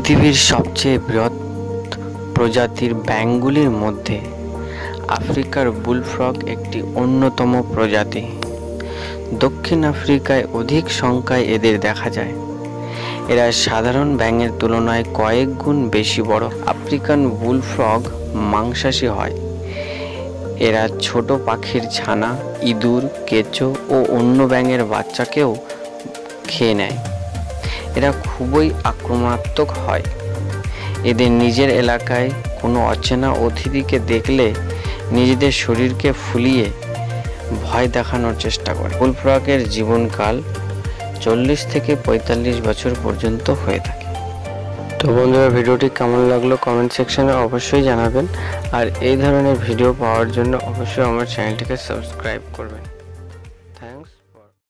পৃথিবীর সবচেয়ে বৃহৎ প্রজাতির ব্যাঙগুলির মধ্যে আফ্রিকার বুলফ্রগ একটি অন্যতম প্রজাতি। দক্ষিণ আফ্রিকায় অধিক সংখ্যায় এদের দেখা যায়। এরা সাধারণ ব্যাঙের তুলনায় কয়েক গুণ বেশি বড়। আফ্রিকান বুলফ্রগ মাংসাশী হয়। এরা ছোট পাখির ছানা, ইঁদুর, কেঁচো ও অন্য ব্যাঙের বাচ্চাকেও খেয়ে নেয়। এরা খুবই আক্রমণাত্মক হয়। এদের নিজের এলাকায় কোনো অচেনা অতিথিকে দেখলে নিজেদের শরীরকে ফুলিয়ে ভয় দেখানোর চেষ্টা করে। বুলফ্রগের জীবনকাল 40 থেকে 45 বছর পর্যন্ত হয়ে থাকে। তো বন্ধুরা, ভিডিওটি কেমন লাগলো কমেন্ট সেকশনে অবশ্যই জানাবেন। আর এই ধরনের ভিডিও পাওয়ার জন্য অবশ্যই আমার চ্যানেলটিকে সাবস্ক্রাইব করবেন।